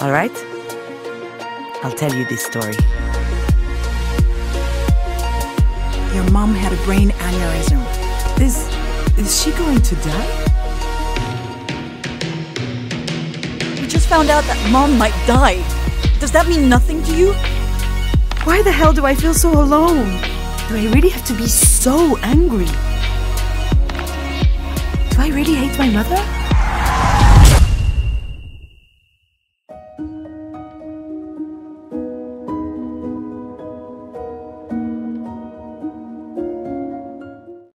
All right? I'll tell you this story. Your mom had a brain aneurysm. Is she going to die? We just found out that Mom might die. Does that mean nothing to you? Why the hell do I feel so alone? Do I really have to be so angry? Do I really hate my mother?